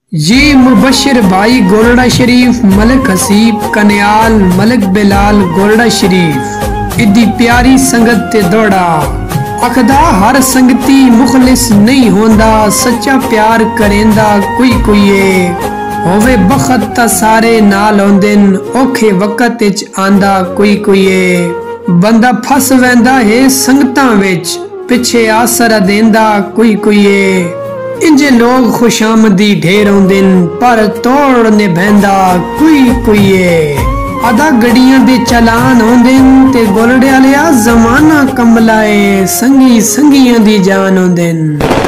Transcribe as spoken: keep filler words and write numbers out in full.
ये मुबशर भाई गोरडा शरीफ, मलिक हसीब कन्याल, मलिक बिलाल गोरडा शरीफ, इदी प्यारी संगत ते दौड़ा। अखदा हर संगती मुखलिस नहीं होंदा, सच्चा प्यार करेंदा कोई कोई होवे बखत ता सारे नाल औंदिन, औखे वक्त विच आंदा कोई कोई बंदा फस वैंदा है संगतां विच, पिछे आसरा देंदा कोई कोई। इंजे लोग खुशामदी ढेर औंदिन, पर तोड़ निभैंदा कोई कोई। अदा गड्डियां दे चलान औंदिन ते गोलड़े आलिया जमाना कमला है, संगी संगियां दी जान औंदिन।